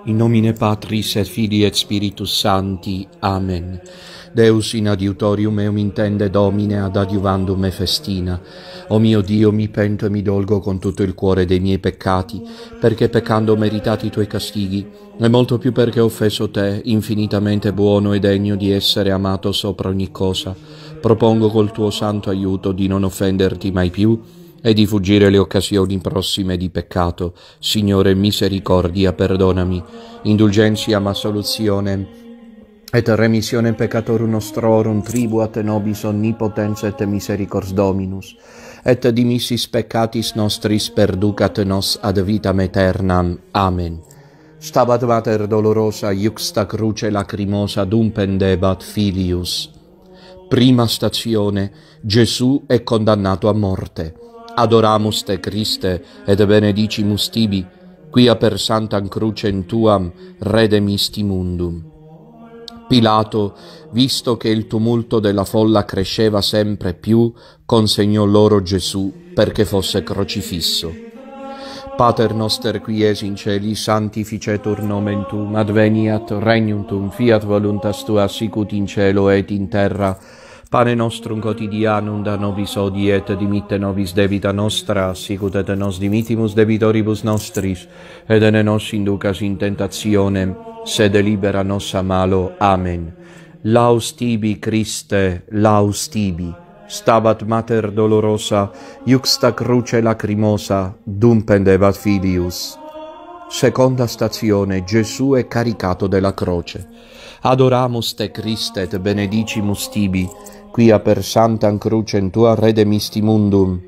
In nomine Patris et Filii et Spiritus Sancti. Amen. Deus in adiutorium meum intende Domine ad adiuvandum me festina. O mio Dio, mi pento e mi dolgo con tutto il cuore dei miei peccati, perché peccando ho meritati i tuoi castighi, e molto più perché ho offeso te, infinitamente buono e degno di essere amato sopra ogni cosa. Propongo col tuo santo aiuto di non offenderti mai più e di fuggire le occasioni prossime di peccato. Signore, misericordia, perdonami. Indulgentiam absolutionem et remissionem peccatorum nostrorum tribuat nobis omnipotens et misericors Dominus, et dimissis peccatis nostris perducat nos ad vitam aeternam. Amen. Stabat mater dolorosa iuxta cruce lacrimosa dum pendebat filius. Prima stazione: Gesù è condannato a morte. Adoramus te Christe et benedicimus tibi, quia per santam crucem tuam redemisti mundum. Pilato, visto che il tumulto della folla cresceva sempre più, consegnò loro Gesù perché fosse crocifisso. Pater noster qui es in celi, sanctificetur nomen tuum, adveniat regnum tuum, fiat voluntas tua sicut in cielo et in terra. Pane nostrum quotidianum da nobis hodie, et dimitte nobis debita nostra, sicut et nos dimittimus debitoribus nostris, et ne nos inducas in tentationem, sed libera nos a malo. Amen. Laus tibi, Christe, laus tibi. Stabat mater dolorosa, iuxta cruce lacrimosa, dum pendebat filius. Seconda stazione: Gesù è caricato della croce. Adoramus te Christe et benedicimus tibi, quia per santam crucem tua redemisti mundum.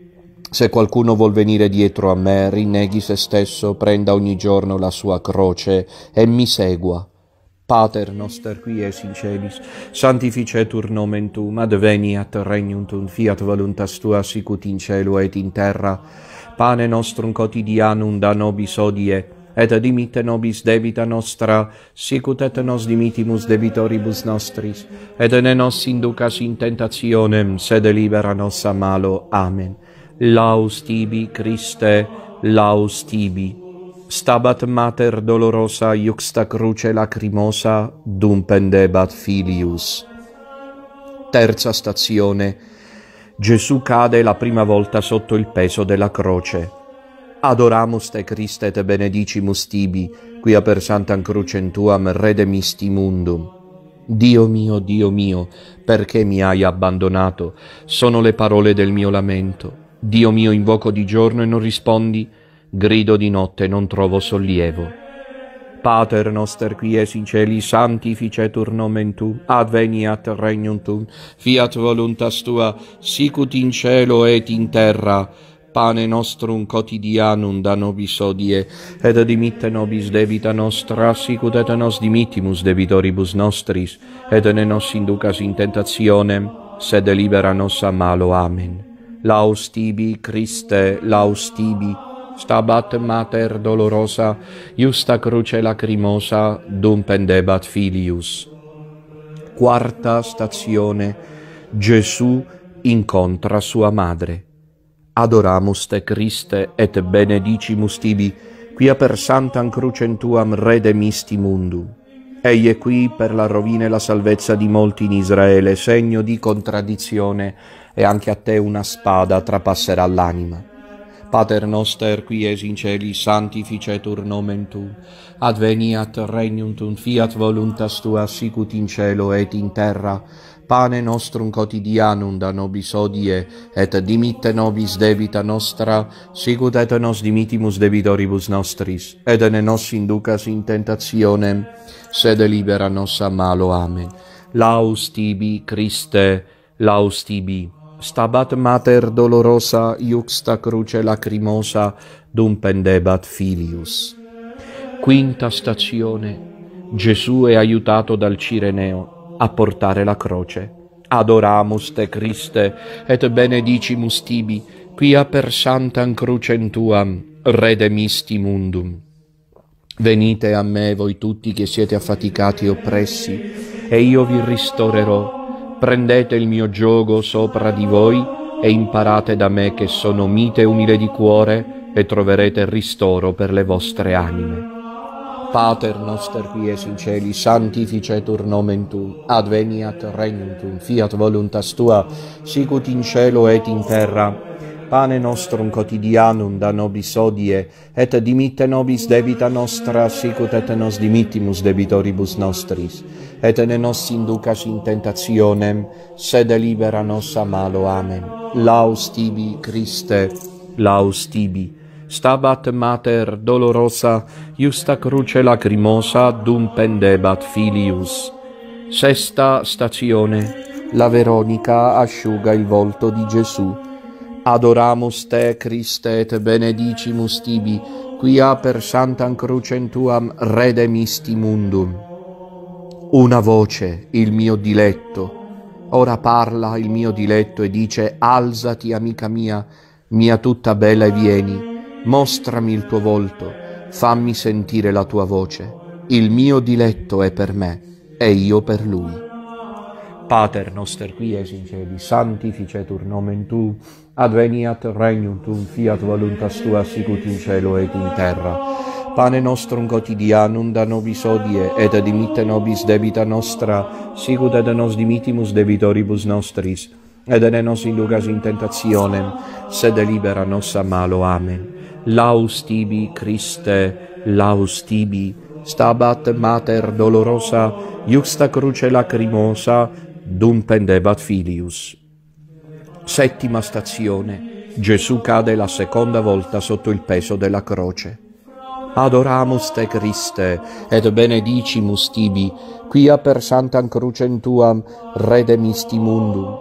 Se qualcuno vuol venire dietro a me, rinneghi se stesso, prenda ogni giorno la sua croce e mi segua. Pater noster qui es in celis, sanctificetur nomen tuum, adveniat regnum tuum, fiat voluntas tua sicut in cielo et in terra. Pane nostrum quotidianum da nobis hodie, et dimitte nobis debita nostra, sicut et nos dimittimus debitoribus nostris, et ne nos inducas in tentationem, sed libera nos a malo. Amen. Laus tibi, Christe, laus tibi. Stabat mater dolorosa iuxta cruce lacrimosa, dum pendebat filius. Terza stazione: Gesù cade la prima volta sotto il peso della croce. Adoramus te Christe et benedicimus tibi, quia per santam crucem tuam redemisti mundum. Dio mio, perché mi hai abbandonato? Sono le parole del mio lamento. Dio mio, invoco di giorno e non rispondi, grido di notte e non trovo sollievo. Pater noster qui es in celi, sanctificetur nomen tuum, adveniat regnum tuum, fiat voluntas tua, sicut in cielo et in terra. Pane nostrum quotidianum da nobis hodie, et dimitte nobis debita nostra, sicut et nos dimittimus debitoribus nostris, et ne nos inducas in tentationem, sed libera nos a malo. Amen. Laus tibi, Christe, laus tibi. Stabat mater dolorosa, iusta cruce lacrimosa, dum pendebat filius. Quarta stazione: Gesù incontra sua madre. Adoramus te Christe et benedicimus tibi, quia per santam crucem tuam redemisti mundum. Egli è qui per la rovina e la salvezza di molti in Israele, segno di contraddizione, e anche a te una spada trapasserà l'anima. Pater noster qui es in celi, sanctificetur nomen tuum, adveniat regnum tuum, fiat voluntas tua sicut in cielo et in terra. Pane nostrum quotidianum da nobis hodie, et dimitte nobis debita nostra, sicut et nos dimittimus debitoribus nostris, et ne nos inducas in tentationem, sed libera nos a malo. Amen. Laus tibi, Christe, laus tibi. Stabat mater dolorosa iuxta cruce lacrimosa, dum pendebat filius. Quinta stazione: Gesù è aiutato dal Cireneo a portare la croce. Adoramus te Christe et benedicimus tibi, quia per santam crucem tuam redemisti mundum. Venite a me voi tutti che siete affaticati e oppressi, e io vi ristorerò. Prendete il mio giogo sopra di voi e imparate da me che sono mite e umile di cuore, e troverete ristoro per le vostre anime. Pater noster qui es in celi, sanctificetur nomen tuum, adveniat regnum tuum, fiat voluntas tua, sicut in cielo et in terra. Pane nostrum quotidianum da nobis hodie, et dimitte nobis debita nostra, sicut et nos dimittimus debitoribus nostris, et ne nos inducas in tentationem, sed libera nos a malo. Amen. Laus tibi, Christe, laus tibi. Stabat mater dolorosa, iusta cruce lacrimosa, dum pendebat filius. Sesta stazione. La Veronica asciuga il volto di Gesù. Adoramus te, Christe, et benedicimus tibi, quia per santam crucem tuam redemisti mundum. Una voce, il mio diletto. Ora parla il mio diletto e dice: alzati, amica mia tutta bella, e vieni. Mostrami il tuo volto, fammi sentire la tua voce. Il mio diletto è per me, e io per lui. Pater noster qui es in celi, sanctificetur nomen tuum, adveniat regnum tuum, fiat voluntas tua, sicut in cielo et in terra. Pane nostrum quotidianum da nobis hodie, et dimitte nobis debita nostra, sicut et nos dimittimus debitoribus nostris, et ne nos inducas in tentationem, sed libera nos a malo. Amen. Laus tibi, Christe, laus tibi. Stabat mater dolorosa, iusta cruce lacrimosa, dum pendebat filius. Settima stazione. Gesù cade la seconda volta sotto il peso della croce. Adoramus te, Christe, et benedicimus tibi, quia per santam crucem tuam redemisti mundum.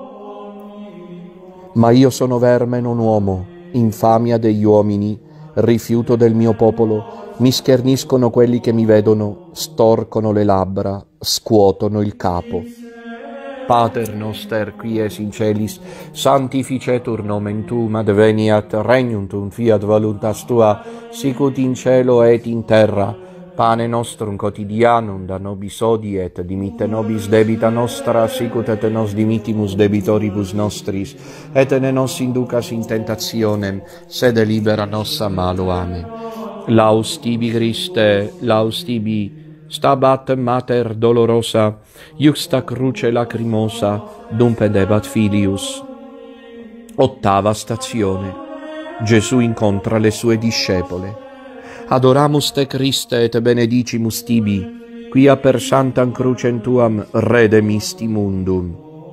Ma io sono verme, non uomo, infamia degli uomini, rifiuto del mio popolo. Mi scherniscono quelli che mi vedono, storcono le labbra, scuotono il capo. Pater noster qui es in celis, sanctificetur nomen tuum, adveniat regnum tuum, fiat voluntas tua, sicut in cielo et in terra. Pane nostrum quotidianum da nobis hodie, et dimitte nobis debita nostra, sicut et nos dimittimus debitoribus nostris, et ne nos inducas in tentationem, sed libera nos a malo. Amen. Laus tibi, Christe, laus tibi. Stabat mater dolorosa, iusta cruce lacrimosa, dum pendebat filius. Ottava stazione. Gesù incontra le sue discepole. Adoramus te, Christe, et benedicimus tibi, quia per santam crucem tuam redemisti mundum.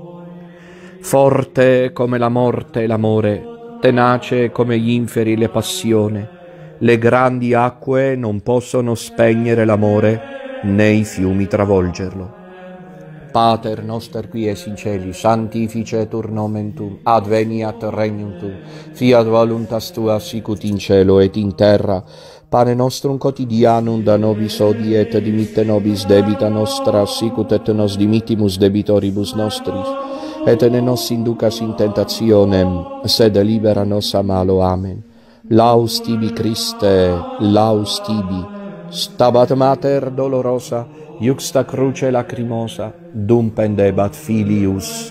Forte come la morte e l'amore, tenace come gli inferi le passione, le grandi acque non possono spegnere l'amore, né i fiumi travolgerlo. Pater noster qui es in celi, sanctificetur nomen tuum, adveniat regnum tuum, fiat voluntas tua, sicut in cielo et in terra. Pane nostrum quotidianum da nobis hodie, et dimitte nobis debita nostra, sicut et nos dimittimus debitoribus nostris, et ne nos inducas in tentationem, sed libera nos a malo. Amen. Laus tibi, Christe, laus tibi. Stabat mater dolorosa, iuxta cruce lacrimosa, dum pendebat filius.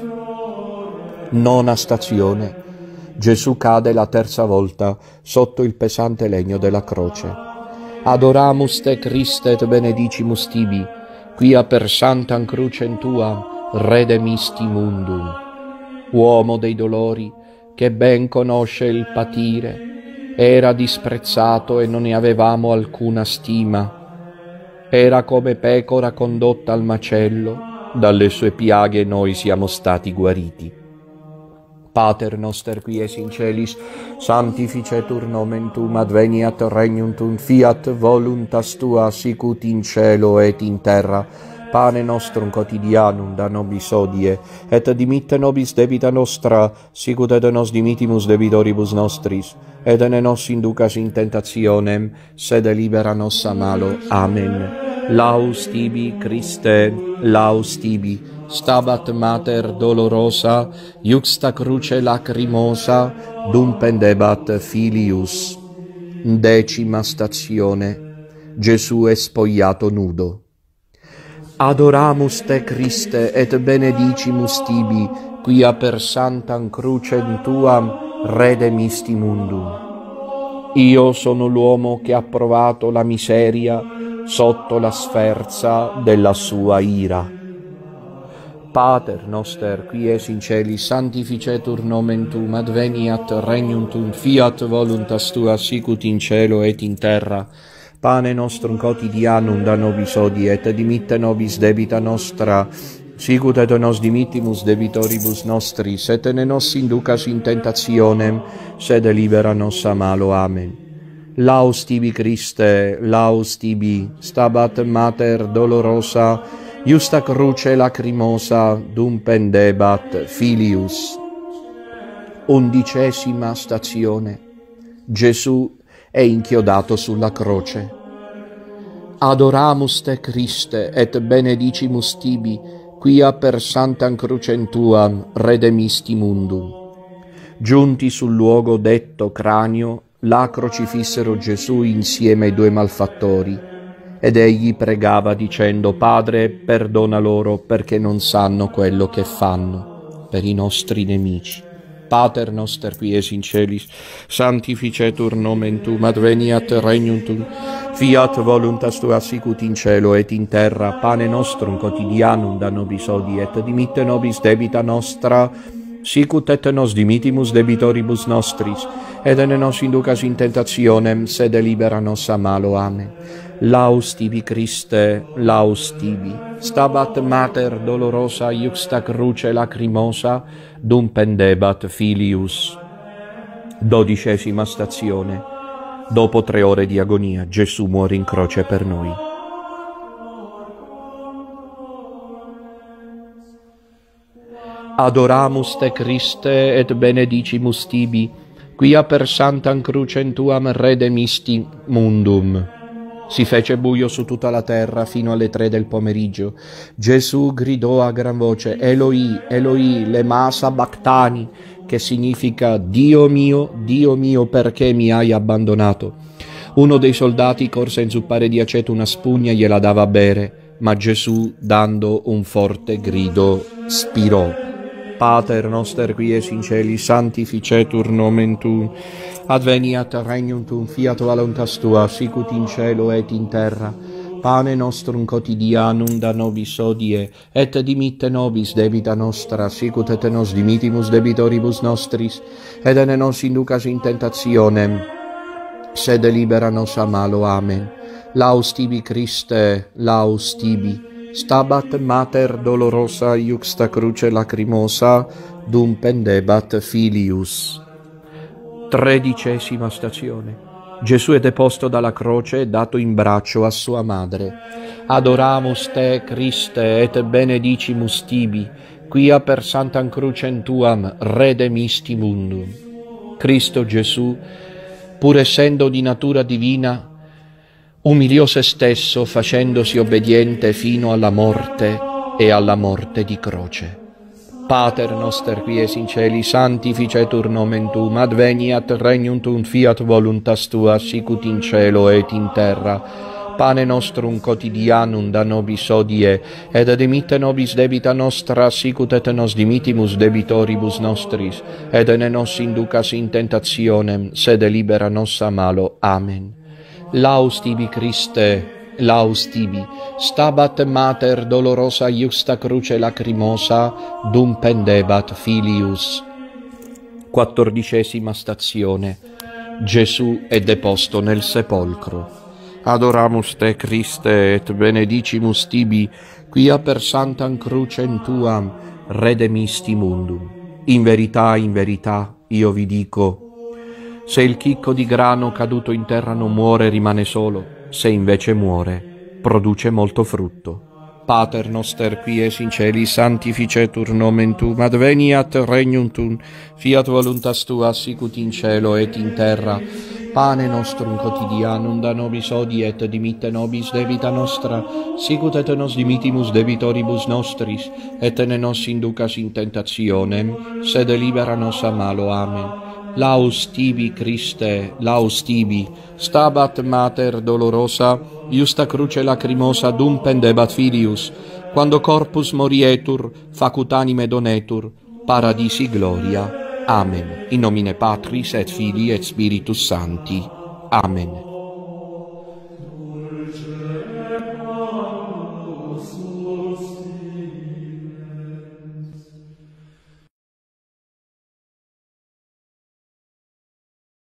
Nona stazione. Gesù cade la terza volta sotto il pesante legno della croce. Adoramus te, Christe, et benedicimus tibi, quia per santam crucem tuam redemisti mundum. Uomo dei dolori, che ben conosce il patire, era disprezzato e non ne avevamo alcuna stima. Era come pecora condotta al macello, dalle sue piaghe noi siamo stati guariti. Pater noster qui es in celis, sanctificetur nomen tuum, adveniat regnum tuum, fiat voluntas tua, sicut in cielo et in terra. Pane nostrum quotidianum da nobis hodie, et dimitte nobis debita nostra, sicut et nos dimittimus debitoribus nostris, et ne nos inducas in tentationem, sed libera nos a malo. Amen. Laus tibi, Christe, laus tibi. Stabat mater dolorosa, iuxta cruce lacrimosa, dum pendebat filius. Decima stazione. Gesù è spogliato nudo. Adoramus te, Christe, et benedicimus tibi, quia per santam crucem tuam redemisti mundum. Io sono l'uomo che ha provato la miseria sotto la sferza della sua ira. Pater noster, qui es in celi, sanctificetur nomen tuum, adveniat regnum tuum, fiat voluntas tua, sicut in cielo et in terra. Pane nostrum quotidianum da nobis hodie, et dimitte nobis debita nostra, sicut et nos dimittimus debitoribus nostris, et ne nos inducas in tentationem, sed libera nos a malo. Amen. Laus tibi Christe, laus tibi, stabat mater dolorosa, iusta cruce lacrimosa, dum pendebat filius. 11ª stazione. Gesù è inchiodato sulla croce. Adoramus te Christe, et benedicimus tibi, quia per santam crucem tuam redemisti mundum. Giunti sul luogo detto cranio, là crocifissero Gesù insieme ai due malfattori, ed egli pregava dicendo: Padre, perdona loro, perché non sanno quello che fanno. Per i nostri nemici. Pater noster, qui es in celis, sanctificetur nomen tuum, adveniat regnum tuum, fiat voluntas tua, sicut in cielo et in terra. Pane nostrum quotidianum da nobis hodie, et dimitte nobis debita nostra, sicut et nos dimittimus debitoribus nostris, et ne nos inducas in tentationem, sed libera nos a malo. Amen. Laus tibi Christe, laus tibi, stabat mater dolorosa, iuxta cruce lacrimosa, dum pendebat filius. 12ª stazione. Dopo 3 ore di agonia, Gesù muore in croce per noi. Adoramus te Christe, et benedicimus tibi, quia per santam crucem tuam redemisti mundum. Si fece buio su tutta la terra fino alle 3 del pomeriggio. Gesù gridò a gran voce: Eloi, Eloi, lema sabachthani, che significa: Dio mio, perché mi hai abbandonato? Uno dei soldati corse a inzuppare di aceto una spugna e gliela dava a bere, ma Gesù, dando un forte grido, spirò. Pater noster, qui es in celi, sanctificetur nomen tuum, adveniat regnum tuum, fiat voluntas tua, sicut in cielo et in terra. Pane nostrum quotidianum da nobis hodie, et dimitte nobis debita nostra, sicut et nos dimittimus debitoribus nostris, et ne nos inducas in tentationem, sed libera nos a malo. Amen. Laus tibi Christe, laus tibi, stabat mater dolorosa, iuxta cruce lacrimosa, dum pendebat filius. 13ª stazione. Gesù è deposto dalla croce e dato in braccio a sua madre. Adoramus te Christe, et benedicimus tibi, quia per santam crucem tuam redemisti mundum. Cristo Gesù, pur essendo di natura divina, umiliò se stesso facendosi obbediente fino alla morte e alla morte di croce. Pater noster, qui es in celi, sanctificetur nomen tuum, adveniat regnum tuum, fiat voluntas tua, sicut in cielo et in terra. Pane nostrum quotidianum da nobis hodie, et dimitte nobis debita nostra, sicut et nos dimittimus debitoribus nostris, et ne nos inducas in tentationem, sed libera nos a malo. Amen. Laus tibi Christe, laus tibi, stabat mater dolorosa, iuxta cruce lacrimosa, dum pendebat filius. 14ª stazione. Gesù è deposto nel sepolcro. Adoramus te Christe, et benedicimus tibi, quia per santam crucem tuam redemisti mundum. In verità, io vi dico, se il chicco di grano caduto in terra non muore, rimane solo, se invece muore, produce molto frutto. Pater noster, qui es in celi, sanctificetur nomen tuum, adveniat regnum tuum, fiat voluntas tua, sicut in cielo et in terra. Pane nostrum quotidianum da nobis hodie, et dimitte nobis debita nostra, sicut et nos dimittimus debitoribus nostris, et ne nos inducas in tentationem, sed libera nos a malo. Amen. Laus tibi Christe, laus tibi, stabat mater dolorosa, iusta cruce lacrimosa, dum pendebat filius, quando corpus morietur, facut anime donetur, paradisi gloria. Amen. In nomine Patris et Filii et Spiritus Sancti. Amen.